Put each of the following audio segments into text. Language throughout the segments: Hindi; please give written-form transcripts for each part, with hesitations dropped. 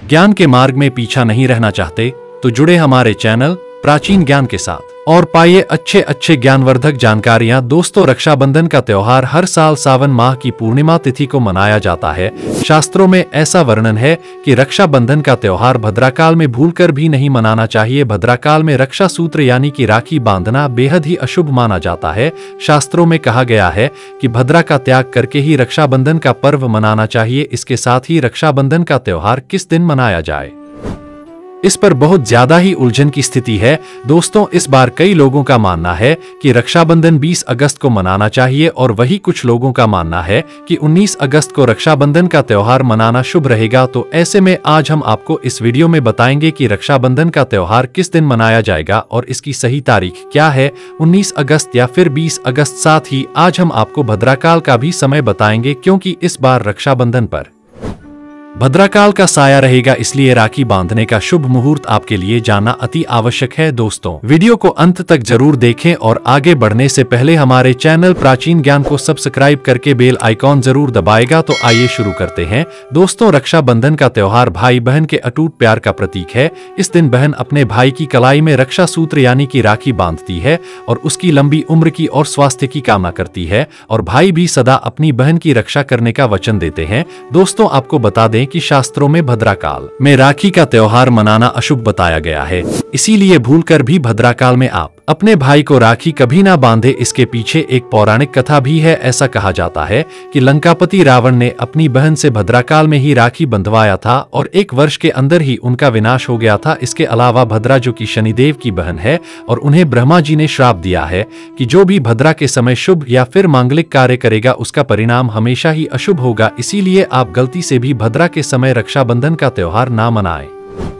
ज्ञान के मार्ग में पीछा नहीं रहना चाहते तो जुड़े हमारे चैनल प्राचीन ज्ञान के साथ और पाइए अच्छे अच्छे ज्ञानवर्धक जानकारियां। दोस्तों, रक्षाबंधन का त्योहार हर साल सावन माह की पूर्णिमा तिथि को मनाया जाता है। शास्त्रों में ऐसा वर्णन है कि रक्षाबंधन का त्योहार भद्राकाल में भूलकर भी नहीं मनाना चाहिए। भद्राकाल में रक्षा सूत्र यानी कि राखी बांधना बेहद ही अशुभ माना जाता है। शास्त्रों में कहा गया है कि भद्रा का त्याग करके ही रक्षाबंधन का पर्व मनाना चाहिए। इसके साथ ही रक्षाबंधन का त्योहार किस दिन मनाया जाए, इस पर बहुत ज्यादा ही उलझन की स्थिति है। दोस्तों, इस बार कई लोगों का मानना है कि रक्षाबंधन 20 अगस्त को मनाना चाहिए और वही कुछ लोगों का मानना है कि 19 अगस्त को रक्षाबंधन का त्योहार मनाना शुभ रहेगा। तो ऐसे में आज हम आपको इस वीडियो में बताएंगे कि रक्षाबंधन का त्योहार किस दिन मनाया जाएगा और इसकी सही तारीख क्या है, 19 अगस्त या फिर 20 अगस्त। साथ ही आज हम आपको भद्राकाल का भी समय बताएंगे, क्योंकि इस बार रक्षाबंधन पर भद्राकाल का साया रहेगा, इसलिए राखी बांधने का शुभ मुहूर्त आपके लिए जानना अति आवश्यक है। दोस्तों, वीडियो को अंत तक जरूर देखें और आगे बढ़ने से पहले हमारे चैनल प्राचीन ज्ञान को सब्सक्राइब करके बेल आइकॉन जरूर दबाएगा। तो आइए शुरू करते हैं। दोस्तों, रक्षाबंधन का त्योहार भाई बहन के अटूट प्यार का प्रतीक है। इस दिन बहन अपने भाई की कलाई में रक्षा सूत्र यानी कि राखी बांधती है और उसकी लंबी उम्र की और स्वास्थ्य की कामना करती है, और भाई भी सदा अपनी बहन की रक्षा करने का वचन देते हैं। दोस्तों, आपको बता दें कि शास्त्रों में भद्राकाल में राखी का त्योहार मनाना अशुभ बताया गया है, इसीलिए भूलकर भी भद्राकाल में आप अपने भाई को राखी कभी ना बांधे। इसके पीछे एक पौराणिक कथा भी है। ऐसा कहा जाता है कि लंकापति रावण ने अपनी बहन से भद्राकाल में ही राखी बंधवाया था और 1 वर्ष के अंदर ही उनका विनाश हो गया था। इसके अलावा भद्रा, जो कि शनिदेव की बहन है, और उन्हें ब्रह्मा जी ने श्राप दिया है कि जो भी भद्रा के समय शुभ या फिर मांगलिक कार्य करेगा उसका परिणाम हमेशा ही अशुभ होगा। इसीलिए आप गलती से भी भद्रा के समय रक्षाबंधन का त्योहार ना मनाएं।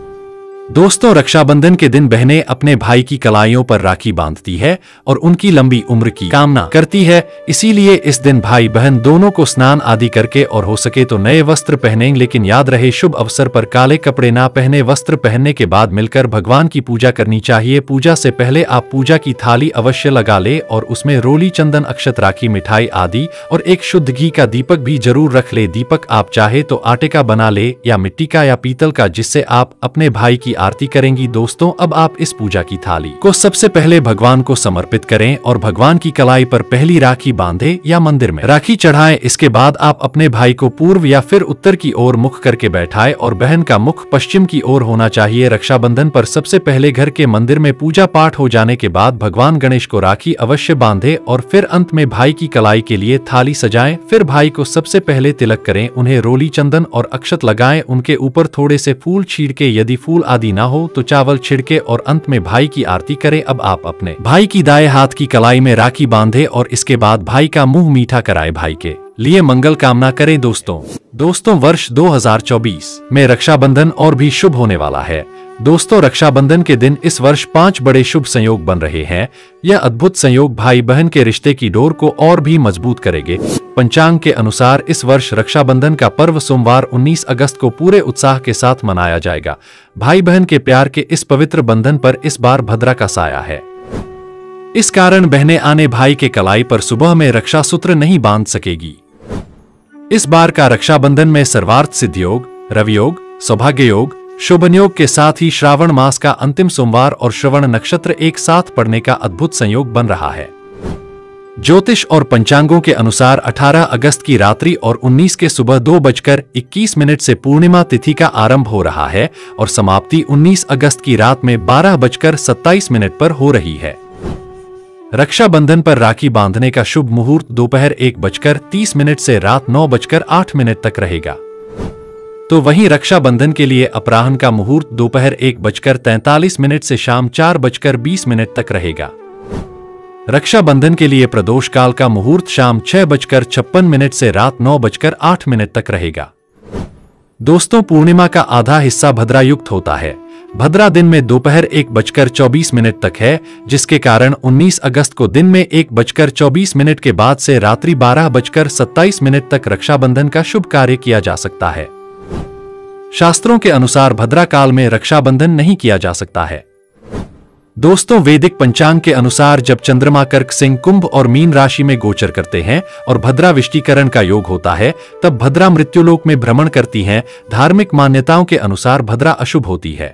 दोस्तों, रक्षाबंधन के दिन बहनें अपने भाई की कलाइयों पर राखी बांधती है और उनकी लंबी उम्र की कामना करती है। इसीलिए इस दिन भाई बहन दोनों को स्नान आदि करके और हो सके तो नए वस्त्र पहनें, लेकिन याद रहे शुभ अवसर पर काले कपड़े ना पहने। वस्त्र पहनने के बाद मिलकर भगवान की पूजा करनी चाहिए। पूजा से पहले आप पूजा की थाली अवश्य लगा ले और उसमें रोली, चंदन, अक्षत, राखी, मिठाई आदि और एक शुद्ध घी का दीपक भी जरूर रख ले। दीपक आप चाहे तो आटे का बना ले या मिट्टी का या पीतल का, जिससे आप अपने भाई की आरती करेंगी। दोस्तों, अब आप इस पूजा की थाली को सबसे पहले भगवान को समर्पित करें और भगवान की कलाई पर पहली राखी बांधे या मंदिर में राखी चढ़ाएं। इसके बाद आप अपने भाई को पूर्व या फिर उत्तर की ओर मुख करके बैठाएं और बहन का मुख पश्चिम की ओर होना चाहिए। रक्षाबंधन पर सबसे पहले घर के मंदिर में पूजा पाठ हो जाने के बाद भगवान गणेश को राखी अवश्य बांधे और फिर अंत में भाई की कलाई के लिए थाली सजाएं। फिर भाई को सबसे पहले तिलक करें, उन्हें रोली, चंदन और अक्षत लगाएं, उनके ऊपर थोड़े से फूल छिड़के, यदि फूल आदि ना हो तो चावल छिड़के और अंत में भाई की आरती करें। अब आप अपने भाई की दाएं हाथ की कलाई में राखी बांधे और इसके बाद भाई का मुंह मीठा कराए, भाई के लिए मंगल कामना करें। दोस्तों, वर्ष 2024 में रक्षाबंधन और भी शुभ होने वाला है। दोस्तों, रक्षाबंधन के दिन इस वर्ष 5 बड़े शुभ संयोग बन रहे हैं। यह अद्भुत संयोग भाई बहन के रिश्ते की डोर को और भी मजबूत करेंगे। पंचांग के अनुसार इस वर्ष रक्षाबंधन का पर्व सोमवार 19 अगस्त को पूरे उत्साह के साथ मनाया जाएगा। भाई बहन के प्यार के इस पवित्र बंधन पर इस बार भद्रा का साया है। इस कारण बहनें आने भाई के कलाई पर सुबह में रक्षा सूत्र नहीं बांध सकेगी। इस बार का रक्षाबंधन में सर्वार्थ सिद्धि योग, रवि योग, सौभाग्य योग, शोभन योग के साथ ही श्रावण मास का अंतिम सोमवार और श्रवण नक्षत्र एक साथ पड़ने का अद्भुत संयोग बन रहा है। ज्योतिष और पंचांगों के अनुसार 18 अगस्त की रात्रि और 19 के सुबह 2:21 से पूर्णिमा तिथि का आरंभ हो रहा है और समाप्ति 19 अगस्त की रात में 12:27 पर हो रही है। रक्षाबंधन पर राखी बांधने का शुभ मुहूर्त दोपहर 1:30 से रात 9:08 तक रहेगा। तो वहीं रक्षाबंधन के लिए अपराह्न का मुहूर्त दोपहर 1:43 से शाम 4:20 तक रहेगा। रक्षाबंधन के लिए प्रदोष काल का मुहूर्त शाम 6:56 से रात 9:08 तक रहेगा। दोस्तों, पूर्णिमा का आधा हिस्सा भद्रा युक्त होता है। भद्रा दिन में दोपहर 1:24 तक है, जिसके कारण 19 अगस्त को दिन में 1:24 के बाद से रात्रि 12:27 तक रक्षाबंधन का शुभ कार्य किया जा सकता है। शास्त्रों के अनुसार भद्रा काल में रक्षाबंधन नहीं किया जा सकता है। दोस्तों, वैदिक पंचांग के अनुसार जब चंद्रमा कर्क, सिंह, कुंभ और मीन राशि में गोचर करते हैं और भद्रा विष्टिकरण का योग होता है, तब भद्रा मृत्युलोक में भ्रमण करती हैं। धार्मिक मान्यताओं के अनुसार भद्रा अशुभ होती है।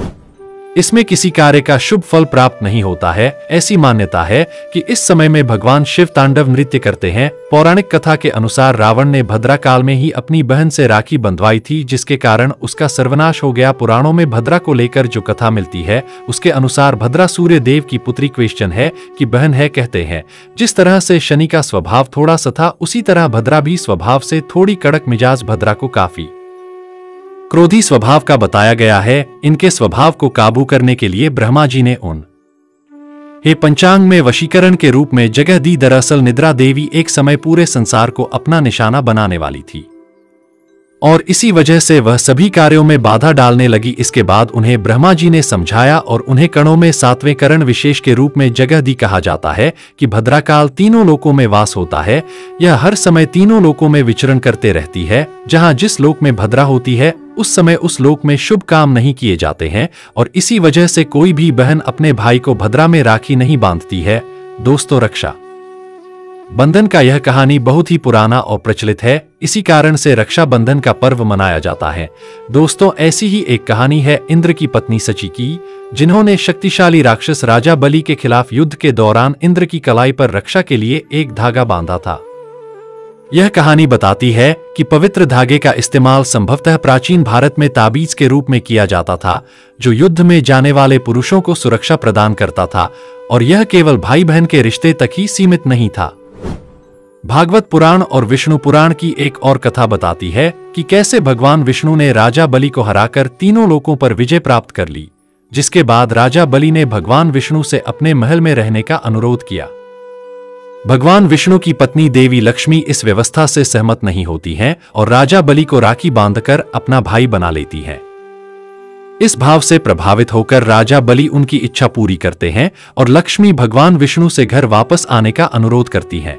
इसमें किसी कार्य का शुभ फल प्राप्त नहीं होता है। ऐसी मान्यता है कि इस समय में भगवान शिव तांडव नृत्य करते हैं। पौराणिक कथा के अनुसार रावण ने भद्रा काल में ही अपनी बहन से राखी बंधवाई थी, जिसके कारण उसका सर्वनाश हो गया। पुराणों में भद्रा को लेकर जो कथा मिलती है उसके अनुसार भद्रा सूर्य देव की पुत्री क्वेश्चन है कि बहन है कहते हैं। जिस तरह से शनि का स्वभाव थोड़ा सा था, उसी तरह भद्रा भी स्वभाव से थोड़ी कड़क मिजाज। भद्रा को काफी क्रोधी स्वभाव का बताया गया है। इनके स्वभाव को काबू करने के लिए ब्रह्मा जी ने उन्हें पंचांग में वशीकरण के रूप में जगह दी। दरअसल निद्रा देवी एक समय पूरे संसार को अपना निशाना बनाने वाली थी और इसी वजह से वह सभी कार्यों में बाधा डालने लगी। इसके बाद उन्हें ब्रह्मा जी ने समझाया और उन्हें कणों में सातवें करण विशेष के रूप में जगह दी। कहा जाता है कि भद्राकाल तीनों लोकों में वास होता है। यह हर समय तीनों लोकों में विचरण करते रहती है। जहां जिस लोक में भद्रा होती है उस समय उस लोक में शुभ काम नहीं किए जाते हैं और इसी वजह से कोई भी बहन अपने भाई को भद्रा में राखी नहीं बांधती है। दोस्तों, रक्षा बंधन का यह कहानी बहुत ही पुराना और प्रचलित है। इसी कारण से रक्षा बंधन का पर्व मनाया जाता है। दोस्तों, ऐसी ही एक कहानी है इंद्र की पत्नी सची की, जिन्होंने शक्तिशाली राक्षस राजा बलि के खिलाफ युद्ध के दौरान इंद्र की कलाई पर रक्षा के लिए एक धागा बांधा था। यह कहानी बताती है कि पवित्र धागे का इस्तेमाल संभवतः प्राचीन भारत में ताबीज के रूप में किया जाता था, जो युद्ध में जाने वाले पुरुषों को सुरक्षा प्रदान करता था और यह केवल भाई बहन के रिश्ते तक ही सीमित नहीं था। भागवत पुराण और विष्णु पुराण की एक और कथा बताती है कि कैसे भगवान विष्णु ने राजा बलि को हराकर तीनों लोकों पर विजय प्राप्त कर ली, जिसके बाद राजा बलि ने भगवान विष्णु से अपने महल में रहने का अनुरोध किया। भगवान विष्णु की पत्नी देवी लक्ष्मी इस व्यवस्था से सहमत नहीं होती हैं और राजा बलि को राखी बांधकर अपना भाई बना लेती हैं। इस भाव से प्रभावित होकर राजा बलि उनकी इच्छा पूरी करते हैं और लक्ष्मी भगवान विष्णु से घर वापस आने का अनुरोध करती हैं।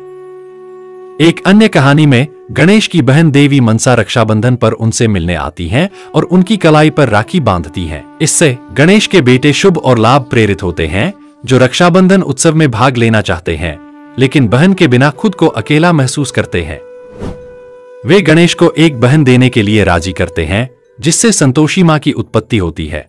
एक अन्य कहानी में गणेश की बहन देवी मनसा रक्षाबंधन पर उनसे मिलने आती हैं और उनकी कलाई पर राखी बांधती हैं। इससे गणेश के बेटे शुभ और लाभ प्रेरित होते हैं, जो रक्षाबंधन उत्सव में भाग लेना चाहते हैं, लेकिन बहन के बिना खुद को अकेला महसूस करते हैं। वे गणेश को एक बहन देने के लिए राजी करते हैं, जिससे संतोषी मां की उत्पत्ति होती है।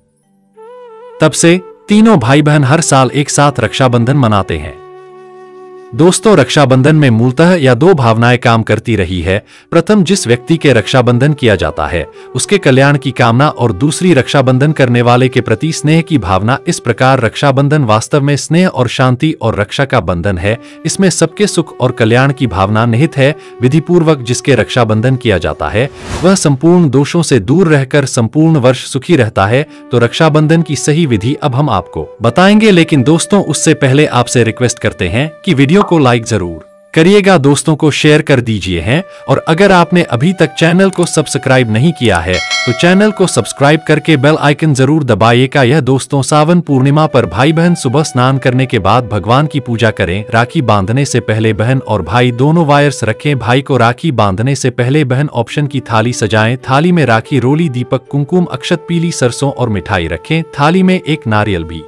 तब से तीनों भाई बहन हर साल एक साथ रक्षाबंधन मनाते हैं। दोस्तों, रक्षाबंधन में मूलतः या दो भावनाएं काम करती रही है। प्रथम, जिस व्यक्ति के रक्षाबंधन किया जाता है उसके कल्याण की कामना, और दूसरी रक्षाबंधन करने वाले के प्रति स्नेह की भावना। इस प्रकार रक्षाबंधन वास्तव में स्नेह और शांति और रक्षा का बंधन है। इसमें सबके सुख और कल्याण की भावना निहित है। विधिपूर्वक जिसके रक्षाबंधन किया जाता है वह संपूर्ण दोषों से दूर रहकर संपूर्ण वर्ष सुखी रहता है। तो रक्षाबंधन की सही विधि अब हम आपको बताएंगे, लेकिन दोस्तों उससे पहले आपसे रिक्वेस्ट करते हैं कि वीडियो को लाइक जरूर करिएगा, दोस्तों को शेयर कर दीजिए हैं, और अगर आपने अभी तक चैनल को सब्सक्राइब नहीं किया है तो चैनल को सब्सक्राइब करके बेल आइकन जरूर दबाइएगा। यह दोस्तों, सावन पूर्णिमा पर भाई बहन सुबह स्नान करने के बाद भगवान की पूजा करें। राखी बांधने से पहले बहन और भाई दोनों वायर्स रखें। भाई को राखी बांधने से पहले बहन ऑप्शन की थाली सजाएं। थाली में राखी, रोली, दीपक, कुमकुम, अक्षत, पीली सरसों और मिठाई रखें। थाली में एक नारियल भी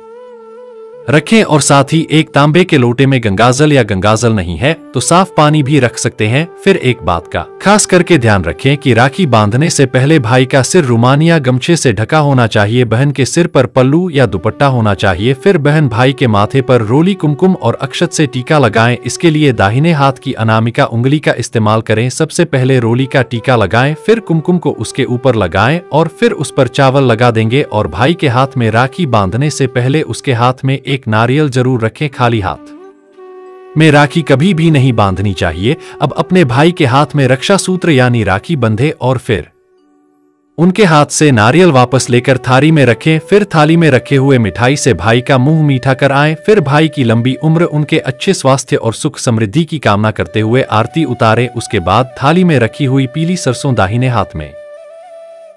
रखें और साथ ही एक तांबे के लोटे में गंगाजल या गंगाजल नहीं है तो साफ पानी भी रख सकते हैं। फिर एक बात का खास करके ध्यान रखें कि राखी बांधने से पहले भाई का सिर रुमाल या गमछे से ढका होना चाहिए। बहन के सिर पर पल्लू या दुपट्टा होना चाहिए। फिर बहन भाई के माथे पर रोली, कुमकुम और अक्षत से टीका लगाएं। इसके लिए दाहिने हाथ की अनामिका उंगली का इस्तेमाल करें। सबसे पहले रोली का टीका लगाएं, फिर कुमकुम को उसके ऊपर लगाएं और फिर उस पर चावल लगा देंगे। और भाई के हाथ में राखी बांधने से पहले उसके हाथ में एक नारियल जरूर रखें। खाली हाथ में राखी कभी भी नहीं बांधनी चाहिए। अब अपने भाई के हाथ में रक्षा सूत्र यानी राखी बंधे और फिर उनके हाथ से नारियल वापस लेकर थाली में रखें। फिर थाली में रखे हुए मिठाई से भाई का मुंह मीठा कराएं। फिर भाई की लंबी उम्र, उनके अच्छे स्वास्थ्य और सुख समृद्धि की कामना करते हुए आरती उतारें। उसके बाद थाली में रखी हुई पीली सरसों दाहिने हाथ में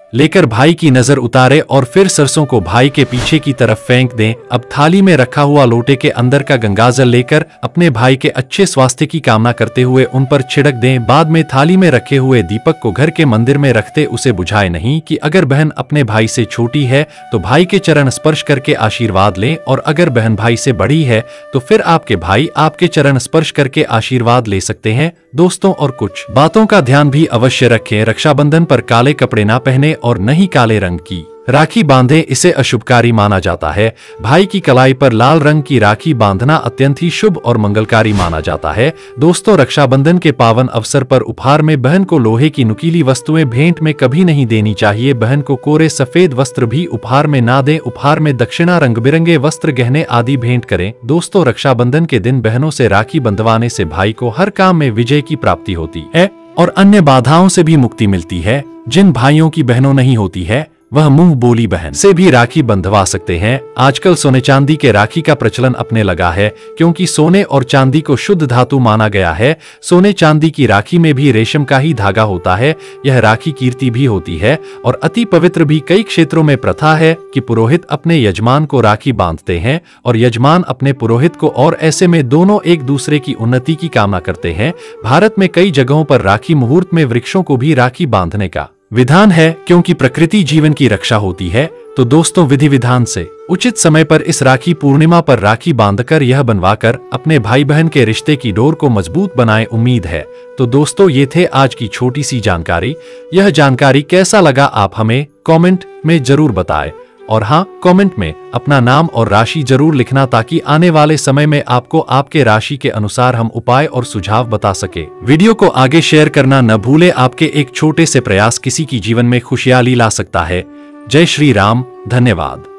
लेकर भाई की नजर उतारे और फिर सरसों को भाई के पीछे की तरफ फेंक दें। अब थाली में रखा हुआ लोटे के अंदर का गंगाजल लेकर अपने भाई के अच्छे स्वास्थ्य की कामना करते हुए उन पर छिड़क दें। बाद में थाली में रखे हुए दीपक को घर के मंदिर में रखते उसे बुझाए नहीं कि अगर बहन अपने भाई से छोटी है तो भाई के चरण स्पर्श करके आशीर्वाद लें, और अगर बहन भाई से बड़ी है तो फिर आपके भाई आपके चरण स्पर्श करके आशीर्वाद ले सकते हैं। दोस्तों, और कुछ बातों का ध्यान भी अवश्य रखें। रक्षाबंधन पर काले कपड़े ना पहने और न ही काले रंग की राखी बांधे, इसे अशुभकारी माना जाता है। भाई की कलाई पर लाल रंग की राखी बांधना अत्यंत ही शुभ और मंगलकारी माना जाता है। दोस्तों, रक्षाबंधन के पावन अवसर पर उपहार में बहन को लोहे की नुकीली वस्तुएं भेंट में कभी नहीं देनी चाहिए। बहन को कोरे सफेद वस्त्र भी उपहार में ना दें। उपहार में दक्षिणा, रंग बिरंगे वस्त्र, गहने आदि भेंट करें। दोस्तों, रक्षाबंधन के दिन बहनों से राखी बंधवाने से भाई को हर काम में विजय की प्राप्ति होती है और अन्य बाधाओं से भी मुक्ति मिलती है। जिन भाइयों की बहनों नहीं होती है वह मुंह बोली बहन से भी राखी बंधवा सकते हैं। आजकल सोने चांदी के राखी का प्रचलन अपने लगा है, क्योंकि सोने और चांदी को शुद्ध धातु माना गया है। सोने चांदी की राखी में भी रेशम का ही धागा होता है। यह राखी कीर्ति भी होती है और अति पवित्र भी। कई क्षेत्रों में प्रथा है कि पुरोहित अपने यजमान को राखी बांधते हैं और यजमान अपने पुरोहित को, और ऐसे में दोनों एक दूसरे की उन्नति की कामना करते हैं। भारत में कई जगहों पर राखी मुहूर्त में वृक्षों को भी राखी बांधने का विधान है, क्योंकि प्रकृति जीवन की रक्षा होती है। तो दोस्तों, विधि विधान से उचित समय पर इस राखी पूर्णिमा पर राखी बांधकर यह बनवाकर अपने भाई बहन के रिश्ते की डोर को मजबूत बनाए, उम्मीद है। तो दोस्तों, ये थे आज की छोटी सी जानकारी। यह जानकारी कैसा लगा आप हमें कमेंट में जरूर बताएं, और हाँ, कमेंट में अपना नाम और राशि जरूर लिखना, ताकि आने वाले समय में आपको आपके राशि के अनुसार हम उपाय और सुझाव बता सके। वीडियो को आगे शेयर करना न भूले। आपके एक छोटे से प्रयास किसी की जीवन में खुशहाली ला सकता है। जय श्री राम। धन्यवाद।